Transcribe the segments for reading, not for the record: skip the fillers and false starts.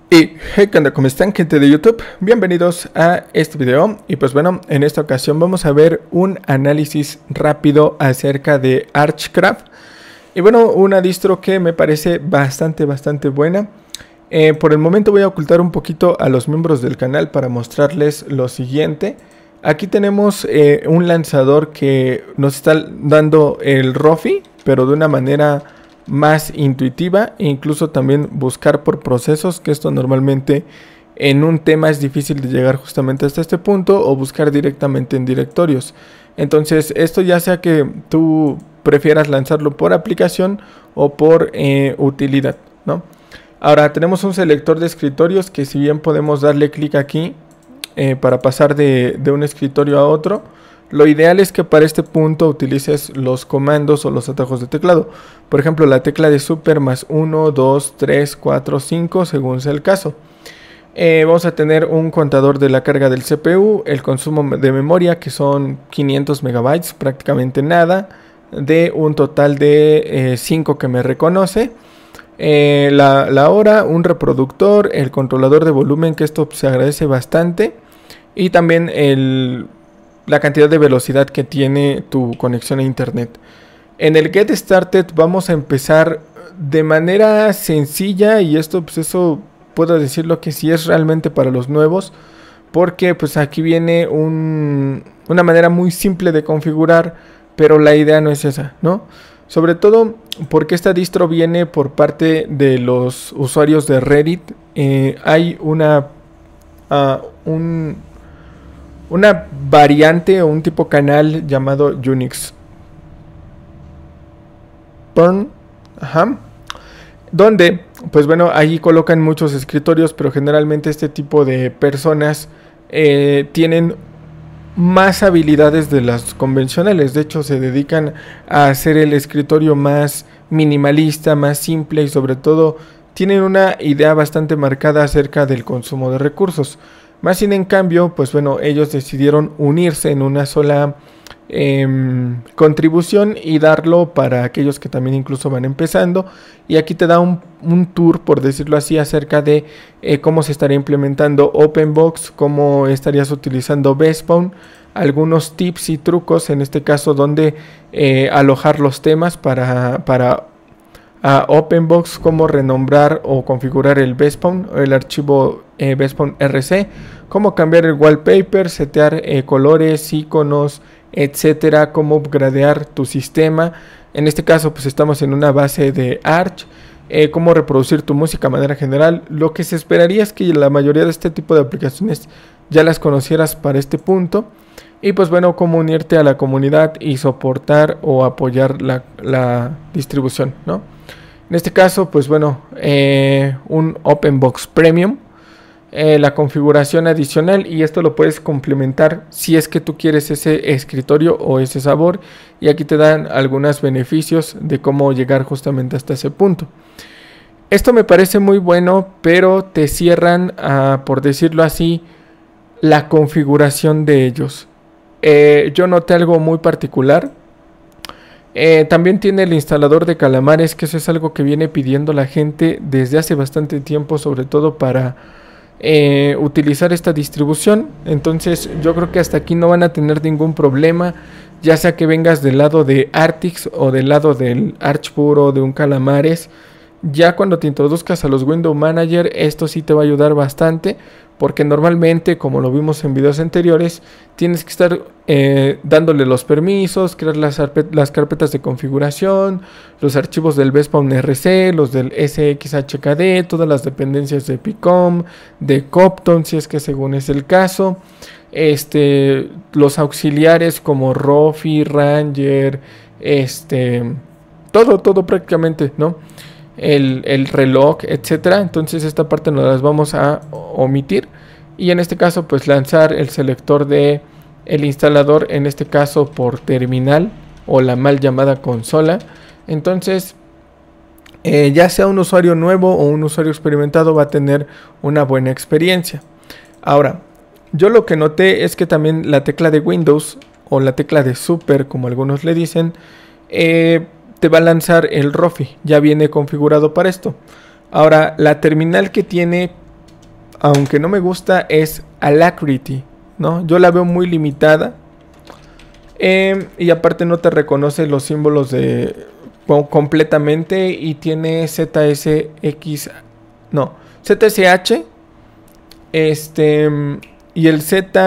Y hey, ¿qué onda? ¿Cómo están, gente de YouTube? Bienvenidos a este video. Y pues bueno, en esta ocasión vamos a ver un análisis rápido acerca de Archcraft. Y bueno, una distro que me parece bastante buena. Por el momento voy a ocultar un poquito a los miembros del canal para mostrarles lo siguiente. Aquí tenemos un lanzador que nos está dando el Rofi, pero de una manera más intuitiva, e incluso también buscar por procesos, que esto normalmente en un tema es difícil de llegar justamente hasta este punto, o buscar directamente en directorios. Entonces esto ya sea que tú prefieras lanzarlo por aplicación o por utilidad, ¿no? Ahora tenemos un selector de escritorios que, si bien podemos darle clic aquí para pasar de un escritorio a otro, lo ideal es que para este punto utilices los comandos o los atajos de teclado. Por ejemplo, la tecla de super más 1, 2, 3, 4, 5, según sea el caso. Vamos a tener un contador de la carga del CPU, el consumo de memoria, que son 500 megabytes, prácticamente nada, de un total de 5 que me reconoce. La hora, un reproductor, el controlador de volumen, que esto se agradece bastante, y también la cantidad de velocidad que tiene tu conexión a internet. En el Get Started vamos a empezar de manera sencilla, y esto pues eso puedo decirlo que sí es realmente para los nuevos, porque pues aquí viene una manera muy simple de configurar, pero la idea no es esa, ¿no? Sobre todo porque esta distro viene por parte de los usuarios de Reddit. Hay una variante o un tipo canal llamado Unix Porn, donde pues bueno, ahí colocan muchos escritorios, pero generalmente este tipo de personas tienen más habilidades de las convencionales. De hecho, se dedican a hacer el escritorio más minimalista, más simple, y sobre todo tienen una idea bastante marcada acerca del consumo de recursos. Más sin en cambio, pues bueno, ellos decidieron unirse en una sola contribución y darlo para aquellos que también incluso van empezando. Y aquí te da un tour, por decirlo así, acerca de cómo se estaría implementando OpenBox, cómo estarías utilizando Bespawn, algunos tips y trucos, en este caso donde alojar los temas para OpenBox, cómo renombrar o configurar el Bespawn, el archivo Bespawn RC, cómo cambiar el wallpaper, setear colores, iconos, etcétera, cómo upgradear tu sistema. En este caso pues estamos en una base de Arch. Cómo reproducir tu música de manera general. Lo que se esperaría es que la mayoría de este tipo de aplicaciones ya las conocieras para este punto. Y pues bueno, cómo unirte a la comunidad y soportar o apoyar la distribución, ¿no? En este caso pues bueno, un OpenBox Premium, la configuración adicional, y esto lo puedes complementar si es que tú quieres ese escritorio o ese sabor, y aquí te dan algunos beneficios de cómo llegar justamente hasta ese punto. Esto me parece muy bueno, pero te cierran, por decirlo así, la configuración de ellos. Yo noté algo muy particular. También tiene el instalador de calamares, que eso es algo que viene pidiendo la gente desde hace bastante tiempo, sobre todo para utilizar esta distribución. Entonces yo creo que hasta aquí no van a tener ningún problema, ya sea que vengas del lado de Artix o del lado del Arch puro, de un Calamares. Ya cuando te introduzcas a los Window Manager, esto sí te va a ayudar bastante, porque normalmente, como lo vimos en videos anteriores, tienes que estar dándole los permisos, crear las carpetas de configuración, los archivos del Bespawn RC, los del SXHKD, todas las dependencias de Picom, de Copton, si es que según es el caso, los auxiliares como Rofi, Ranger, todo prácticamente, ¿no? El reloj, etcétera. Entonces esta parte nos las vamos a omitir, y en este caso pues lanzar el selector de el instalador, en este caso por terminal o la mal llamada consola. Entonces ya sea un usuario nuevo o un usuario experimentado, va a tener una buena experiencia. Ahora, yo lo que noté es que también la tecla de Windows, o la tecla de Super como algunos le dicen, te va a lanzar el Rofi, ya viene configurado para esto. Ahora, la terminal que tiene aunque no me gusta, es Alacrity, ¿no? Yo la veo muy limitada. Y aparte no te reconoce los símbolos de completamente y tiene ZSX, no, ZSH, y el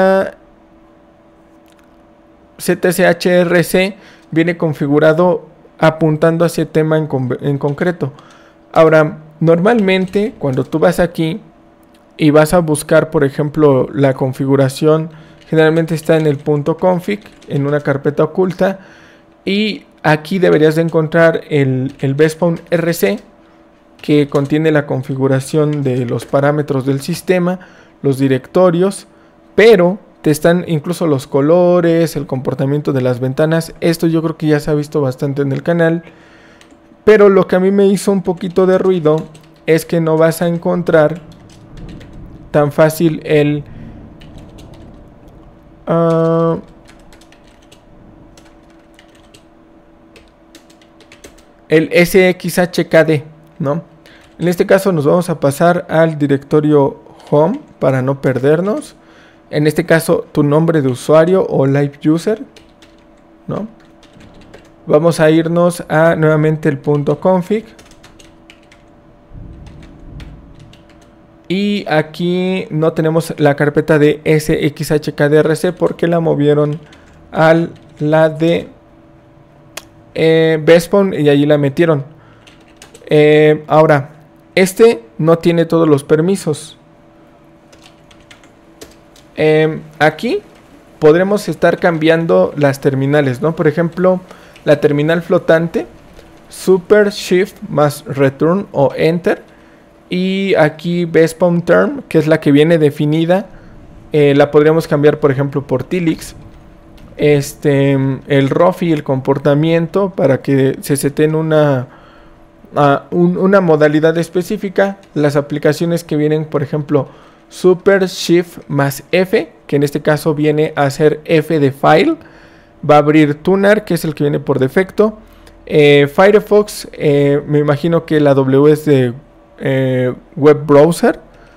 ZSHRC viene configurado apuntando hacia tema en concreto. Ahora, normalmente cuando tú vas aquí y vas a buscar, por ejemplo, la configuración, generalmente está en el punto .config, en una carpeta oculta, y aquí deberías de encontrar el BSpawn RC, que contiene la configuración de los parámetros del sistema, los directorios, pero te están incluso los colores, el comportamiento de las ventanas. Esto yo creo que ya se ha visto bastante en el canal, pero lo que a mí me hizo un poquito de ruido es que no vas a encontrar tan fácil el SXHKD, ¿no? En este caso nos vamos a pasar al directorio Home para no perdernos. En este caso tu nombre de usuario o live user, ¿no? Vamos a irnos a nuevamente el punto .config. Y aquí no tenemos la carpeta de SXHKDRC porque la movieron a la de BSpawn y allí la metieron. Ahora, este no tiene todos los permisos. Aquí podremos estar cambiando las terminales, ¿no? Por ejemplo, la terminal flotante, Super Shift más Return o Enter. Y aquí BSpawn Term, que es la que viene definida, la podríamos cambiar, por ejemplo, por Tilix. El ROFI, el comportamiento, para que se seten una modalidad específica. Las aplicaciones que vienen, por ejemplo, Super Shift más F, que en este caso viene a ser F de File. Va a abrir Tuner, que es el que viene por defecto. Firefox, me imagino que la W es de web browser.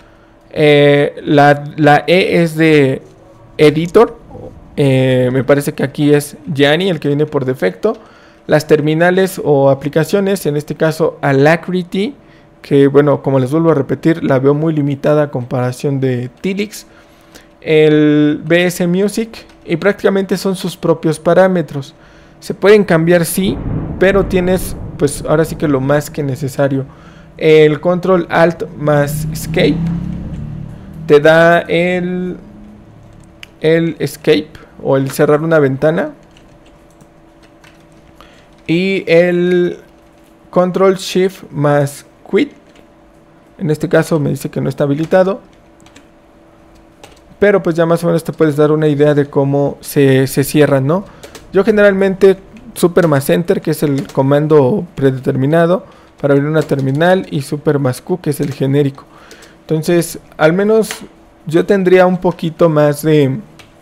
La E es de editor. Me parece que aquí es Yanni el que viene por defecto. Las terminales o aplicaciones, en este caso Alacrity, que bueno, como les vuelvo a repetir, la veo muy limitada a comparación de Tilix. El BS Music, y prácticamente son sus propios parámetros. Se pueden cambiar, sí, pero tienes pues ahora sí que lo más que necesario. El Control Alt más Escape te da el Escape o el cerrar una ventana, y el Control Shift más Quit, en este caso me dice que no está habilitado, pero pues ya más o menos te puedes dar una idea de cómo se cierran, ¿no? Yo generalmente Super más Enter, que es el comando predeterminado para abrir una terminal, y Super más Q, que es el genérico. Entonces, al menos yo tendría un poquito más de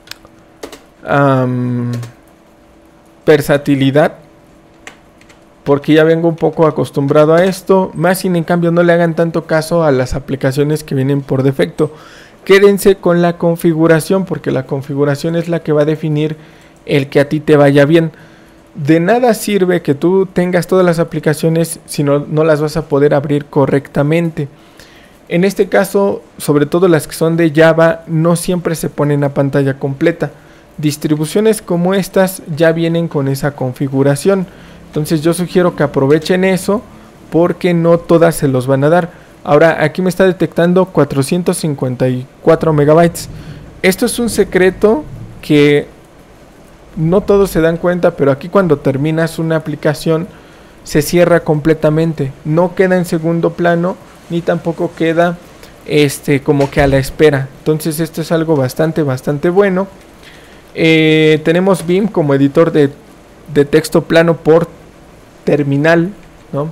versatilidad, porque ya vengo un poco acostumbrado a esto. Más sin en cambio no le hagan tanto caso a las aplicaciones que vienen por defecto. Quédense con la configuración, porque la configuración es la que va a definir el que a ti te vaya bien. De nada sirve que tú tengas todas las aplicaciones si no las vas a poder abrir correctamente. En este caso, sobre todo las que son de Java, no siempre se ponen a pantalla completa. Distribuciones como estas ya vienen con esa configuración. Entonces yo sugiero que aprovechen eso, porque no todas se los van a dar. Ahora aquí me está detectando 454 megabytes. Esto es un secreto que no todos se dan cuenta, pero aquí cuando terminas una aplicación se cierra completamente. No queda en segundo plano, ni tampoco queda como que a la espera. Entonces esto es algo bastante bueno. Tenemos Vim como editor de texto plano por terminal, ¿no?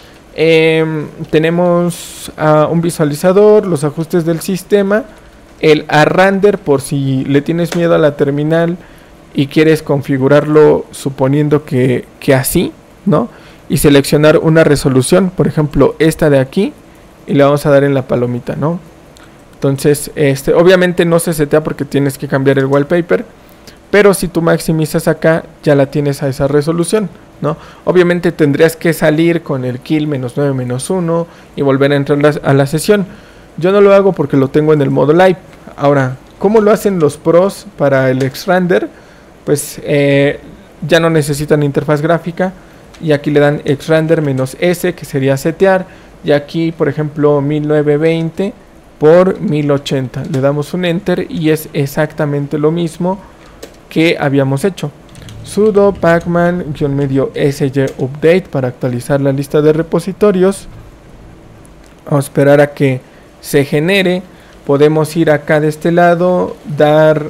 Tenemos un visualizador, los ajustes del sistema, el arrander por si le tienes miedo a la terminal y quieres configurarlo suponiendo que así, ¿no? Y seleccionar una resolución, por ejemplo esta de aquí, y le vamos a dar en la palomita, ¿no? Entonces, obviamente no se setea porque tienes que cambiar el wallpaper, pero si tú maximizas acá, ya la tienes a esa resolución, ¿no? Obviamente tendrías que salir con el kill -9 -1 y volver a entrar a la sesión. Yo no lo hago porque lo tengo en el modo live. Ahora, ¿cómo lo hacen los pros para el Xrender? Pues ya no necesitan interfaz gráfica y aquí le dan Xrender -S, que sería setear, y aquí por ejemplo 1920 por 1080 le damos un enter y es exactamente lo mismo que habíamos hecho. Sudo pacman-sy update para actualizar la lista de repositorios. Vamos a esperar a que se genere. Podemos ir acá de este lado, dar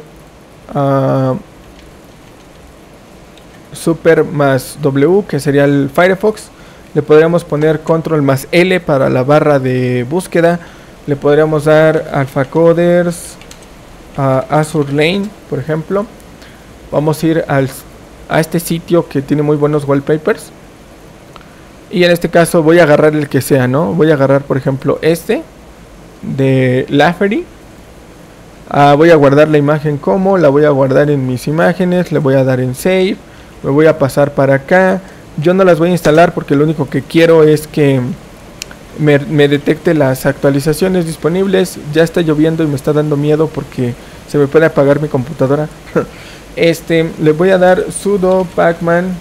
super más W, que sería el Firefox. Le podríamos poner control más L para la barra de búsqueda. Le podríamos dar alpha coders a Azure Lane, por ejemplo. Vamos a ir a este sitio que tiene muy buenos wallpapers. Y en este caso voy a agarrar el que sea, ¿no? Voy a agarrar, por ejemplo, este de Lafferty. Voy a guardar la imagen como, la voy a guardar en mis imágenes. Le voy a dar en Save. Me voy a pasar para acá. Yo no las voy a instalar porque lo único que quiero es que me detecte las actualizaciones disponibles. Ya está lloviendo y me está dando miedo porque se me puede apagar mi computadora. Le voy a dar sudo pacman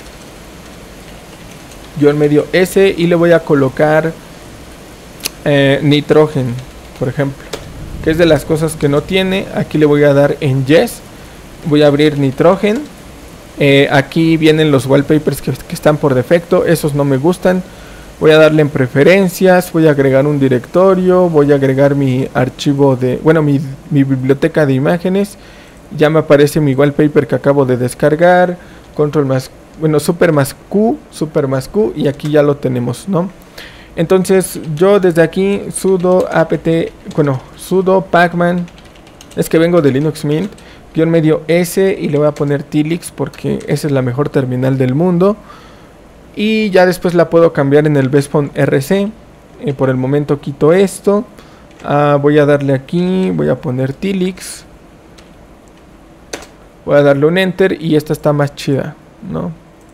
-S y le voy a colocar nitrogen, por ejemplo, que es de las cosas que no tiene. Aquí le voy a dar en yes. Voy a abrir nitrogen. Aquí vienen los wallpapers que están por defecto. Esos no me gustan. Voy a darle en preferencias. Voy a agregar un directorio. Voy a agregar mi archivo de... Bueno, mi biblioteca de imágenes. Ya me aparece mi wallpaper que acabo de descargar. Control más... Bueno, super más Q. Y aquí ya lo tenemos, ¿no? Entonces yo desde aquí sudo apt... Bueno, sudo pacman... Es que vengo de Linux Mint. -S y le voy a poner Tilix porque esa es la mejor terminal del mundo. Y ya después la puedo cambiar en el Bspawn RC. Por el momento quito esto. Voy a darle aquí, voy a poner Tilix. Voy a darle un enter y esta está más chida, ¿no?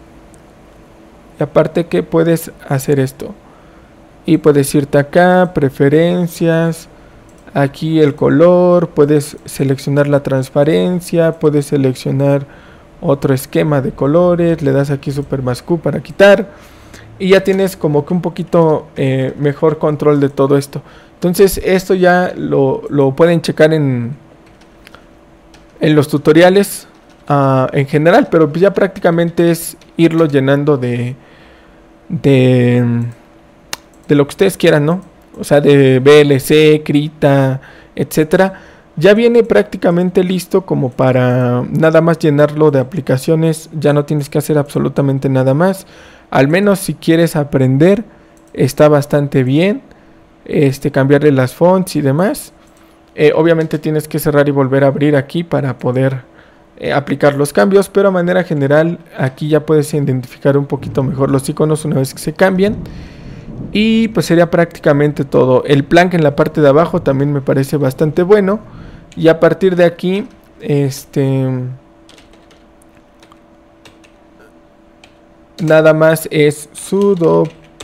Y aparte que puedes hacer esto. Y puedes irte acá, preferencias. Aquí el color, puedes seleccionar la transparencia, puedes seleccionar otro esquema de colores, le das aquí super más Q para quitar y ya tienes como que un poquito mejor control de todo esto. Entonces esto ya lo pueden checar en los tutoriales en general, pero ya prácticamente es irlo llenando de lo que ustedes quieran, ¿no? O sea, de VLC, Krita, etcétera. Ya viene prácticamente listo como para nada más llenarlo de aplicaciones. Ya no tienes que hacer absolutamente nada más. Al menos si quieres aprender, está bastante bien. Cambiarle las fonts y demás. Obviamente tienes que cerrar y volver a abrir aquí para poder aplicar los cambios. Pero de manera general, aquí ya puedes identificar un poquito mejor los iconos una vez que se cambien. Y pues sería prácticamente todo. El plank en la parte de abajo también me parece bastante bueno. Y a partir de aquí, nada más es sudo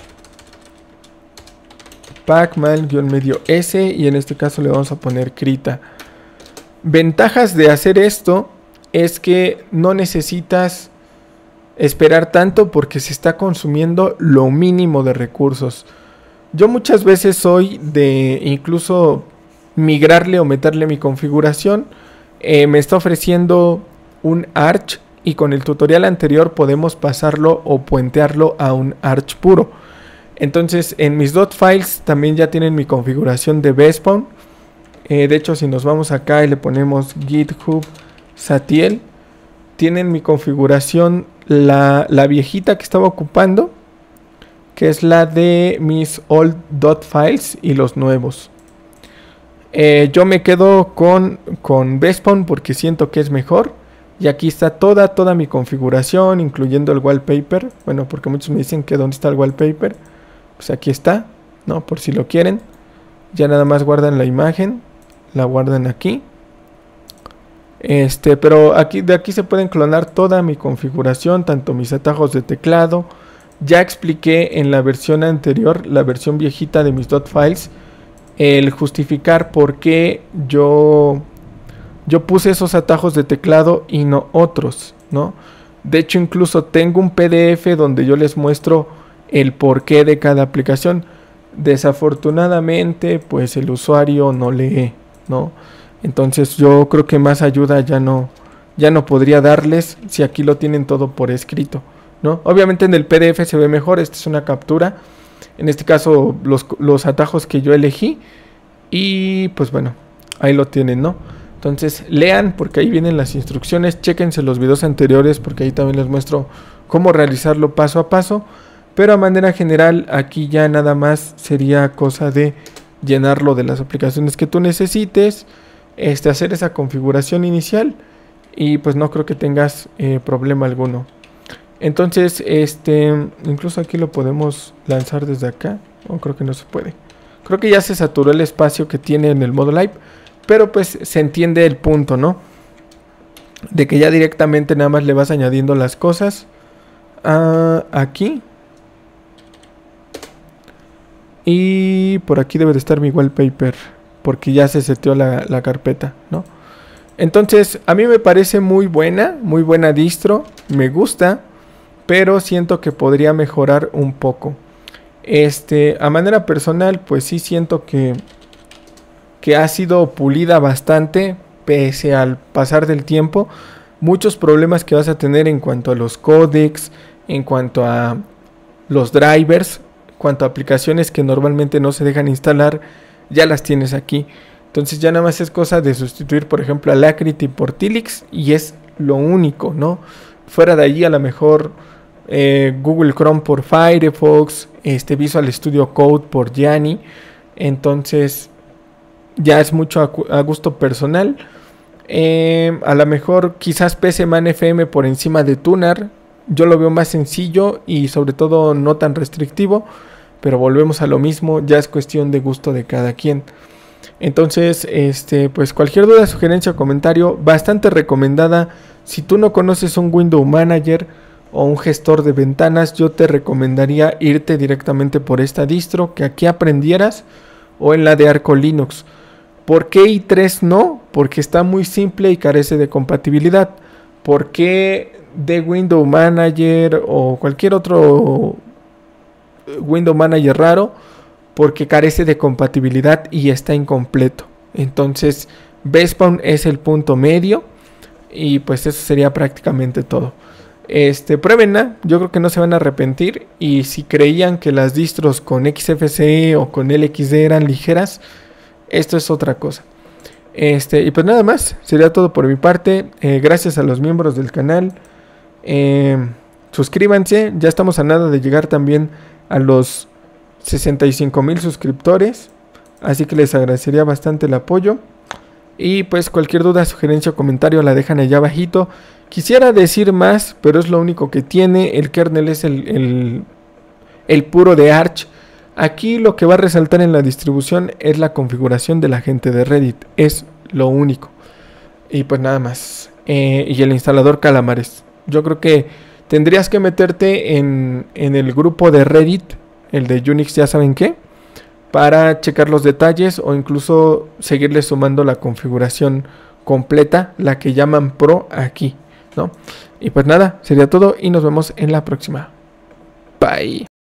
pacman-S y en este caso le vamos a poner Krita. Ventajas de hacer esto es que no necesitas esperar tanto porque se está consumiendo lo mínimo de recursos. Yo muchas veces soy de incluso migrarle o meterle mi configuración. Me está ofreciendo un Arch y con el tutorial anterior podemos pasarlo o puentearlo a un Arch puro. Entonces en mis .files también ya tienen mi configuración de Bspawn. De hecho, si nos vamos acá y le ponemos GitHub Satiel, tienen mi configuración, la viejita que estaba ocupando, que es la de mis old .files y los nuevos. Yo me quedo con Bspawn porque siento que es mejor. Y aquí está toda mi configuración, incluyendo el wallpaper. Bueno, porque muchos me dicen que dónde está el wallpaper. Pues aquí está, ¿no? Por si lo quieren. Ya nada más guardan la imagen, la guardan aquí. Pero de aquí se pueden clonar toda mi configuración, tanto mis atajos de teclado. Ya expliqué en la versión anterior, la versión viejita de mis .files, el justificar por qué yo puse esos atajos de teclado y no otros, ¿no? De hecho, incluso tengo un PDF donde yo les muestro el porqué de cada aplicación. Desafortunadamente, pues el usuario no lee, ¿no? Entonces yo creo que más ayuda ya no podría darles si aquí lo tienen todo por escrito, ¿no? Obviamente en el PDF se ve mejor, esta es una captura. En este caso los atajos que yo elegí. Y pues bueno, ahí lo tienen, ¿no? Entonces lean porque ahí vienen las instrucciones. Chéquense los videos anteriores porque ahí también les muestro cómo realizarlo paso a paso. Pero a manera general aquí ya nada más sería cosa de llenarlo de las aplicaciones que tú necesites. Hacer esa configuración inicial. Y pues no creo que tengas problema alguno. Entonces incluso aquí lo podemos lanzar desde acá. O creo que no se puede. Creo que ya se saturó el espacio que tiene en el modo live. Pero pues se entiende el punto, ¿no? De que ya directamente nada más le vas añadiendo las cosas aquí. Y por aquí debe de estar mi wallpaper, porque ya se seteó la carpeta, ¿no? Entonces a mí me parece muy buena distro. Me gusta, pero siento que podría mejorar un poco. A manera personal, pues sí siento que ha sido pulida bastante pese al pasar del tiempo. Muchos problemas que vas a tener en cuanto a los códecs, en cuanto a los drivers, en cuanto a aplicaciones que normalmente no se dejan instalar, ya las tienes aquí. Entonces ya nada más es cosa de sustituir, por ejemplo, Alacritty por Tilix y es lo único, ¿no? Fuera de allí a lo mejor Google Chrome por Firefox, Visual Studio Code por Yanni. Entonces ya es mucho a gusto personal. A lo mejor quizás PSman FM por encima de Tunar. Yo lo veo más sencillo y sobre todo no tan restrictivo. Pero volvemos a lo mismo, ya es cuestión de gusto de cada quien. Entonces, pues cualquier duda, sugerencia o comentario, bastante recomendada. Si tú no conoces un Window Manager o un gestor de ventanas, yo te recomendaría irte directamente por esta distro que aquí aprendieras o en la de Arco Linux. ¿Por qué i3 no? Porque está muy simple y carece de compatibilidad. ¿Por qué de Window Manager o cualquier otro Window Manager raro? Porque carece de compatibilidad y está incompleto. Entonces Vespawn es el punto medio. Y pues eso sería prácticamente todo. Pruébenla, yo creo que no se van a arrepentir. Y si creían que las distros con XFCE o con LXD eran ligeras, esto es otra cosa. Y pues nada más, sería todo por mi parte. Gracias a los miembros del canal. Suscríbanse, ya estamos a nada de llegar también a los 65,000 suscriptores. Así que les agradecería bastante el apoyo. Y pues cualquier duda, sugerencia o comentario la dejan allá abajito. Quisiera decir más, pero es lo único que tiene. El kernel es el puro de Arch. Aquí lo que va a resaltar en la distribución es la configuración de la gente de Reddit. Es lo único. Y pues nada más. Y el instalador Calamares. Yo creo que tendrías que meterte en el grupo de Reddit. El de Unix, ya saben qué. Para checar los detalles o incluso seguirle sumando la configuración completa. La que llaman Pro aquí, ¿no? Y pues nada, sería todo y nos vemos en la próxima. Bye.